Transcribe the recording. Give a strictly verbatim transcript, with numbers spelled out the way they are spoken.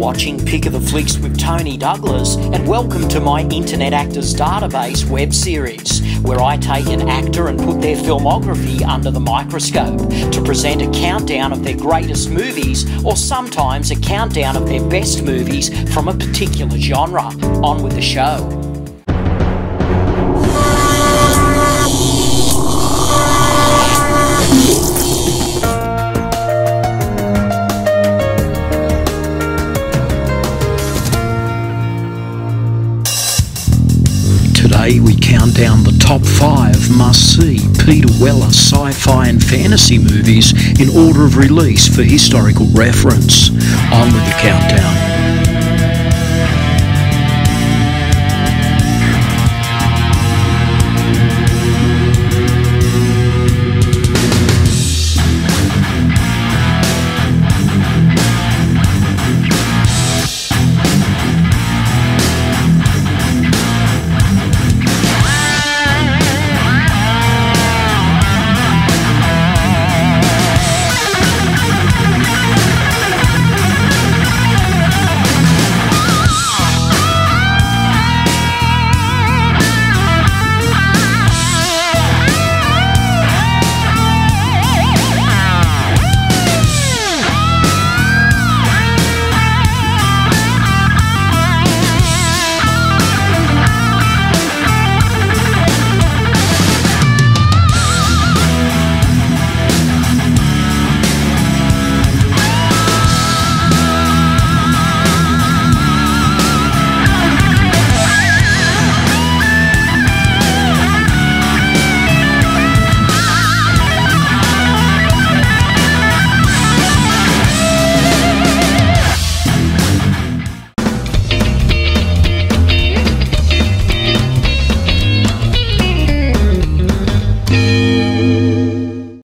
watching Pick of the Flicks with Tony Douglas, and welcome to my Internet Actors Database web series, where I take an actor and put their filmography under the microscope to present a countdown of their greatest movies, or sometimes a countdown of their best movies from a particular genre. On with the show. Today we count down the top five must-see Peter Weller sci-fi and fantasy movies in order of release for historical reference. On with the countdown.